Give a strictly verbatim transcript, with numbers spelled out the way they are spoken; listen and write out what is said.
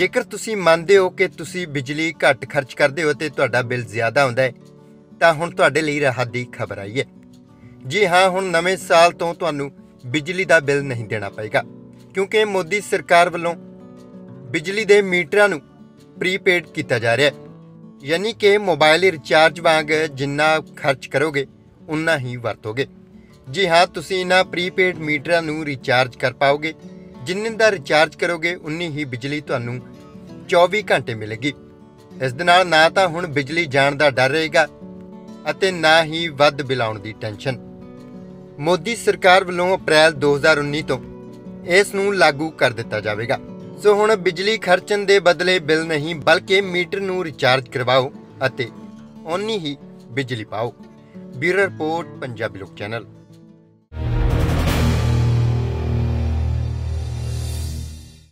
ਜੇਕਰ ਤੁਸੀਂ ਮੰਨਦੇ ਹੋ ਕਿ ਤੁਸੀਂ ਬਿਜਲੀ ਘੱਟ ਖਰਚ ਕਰਦੇ ਹੋ ਤੇ ਤੁਹਾਡਾ ਬਿੱਲ ਜ਼ਿਆਦਾ ਆਉਂਦਾ ਹੈ ਤਾਂ ਹੁਣ ਤੁਹਾਡੇ ਲਈ ਰਾਹਤ ਦੀ ਖਬਰ ਆਈ ਹੈ। ਜੀ ਹਾਂ, ਹੁਣ ਨਵੇਂ ਸਾਲ ਤੋਂ ਤੁਹਾਨੂੰ ਬਿਜਲੀ ਦਾ ਬਿੱਲ ਨਹੀਂ ਦੇਣਾ ਪਏਗਾ, ਕਿਉਂਕਿ ਮੋਦੀ ਸਰਕਾਰ ਵੱਲੋਂ ਬਿਜਲੀ ਦੇ ਮੀਟਰਾਂ ਨੂੰ ਪ੍ਰੀਪੇਡ ਕੀਤਾ ਜਾ ਰਿਹਾ ਹੈ। ਯਾਨੀ ਕਿ ਮੋਬਾਈਲ ਰਿਚਾਰਜ ਵਾਂਗ ਜਿੰਨਾ ਖਰਚ ਕਰੋਗੇ ਉਨਾ ਹੀ ਵਰਤੋਗੇ। ਜੀ ਹਾਂ, ਤੁਸੀਂ ਇਹਨਾਂ ਪ੍ਰੀਪੇਡ ਮੀਟਰਾਂ ਨੂੰ ਰਿਚਾਰਜ ਕਰ ਪਾਓਗੇ। ਜਿੰਨੇ ਦਾ ਰਿਚਾਰਜ ਕਰੋਗੇ ਉਨੀ ਹੀ ਬਿਜਲੀ ਤੁਹਾਨੂੰ ਚੌਵੀ ਘੰਟੇ ਮਿਲੇਗੀ। ਇਸ ਦੇ ਨਾਲ ਨਾ ਤਾਂ ਹੁਣ ਬਿਜਲੀ ਜਾਣ ਦਾ ਡਰ ਰਹੇਗਾ ਅਤੇ ਨਾ ਹੀ ਵੱਧ ਬਿੱਲ ਆਉਣ ਦੀ ਟੈਨਸ਼ਨ। ਮੋਦੀ ਸਰਕਾਰ ਵੱਲੋਂ ਅਪ੍ਰੈਲ ਦੋ ਹਜ਼ਾਰ ਉੱਨੀ ਤੋਂ ਇਸ ਨੂੰ ਲਾਗੂ ਕਰ ਦਿੱਤਾ ਜਾਵੇਗਾ। ਸੋ ਹੁਣ ਬਿਜਲੀ ਖਰਚਣ ਦੇ ਬਦਲੇ ਬਿੱਲ ਨਹੀਂ ਬਲਕਿ ਮੀਟਰ ਨੂੰ ਰਿਚਾਰਜ ਕਰਵਾਓ ਅਤੇ ਓਨੀ ਹੀ ਬਿਜਲੀ ਪਾਓ। ਬਿਊਰੋ ਰਿਪੋਰਟ, ਪੰਜਾਬੀ ਲੋਕ ਚੈਨਲ।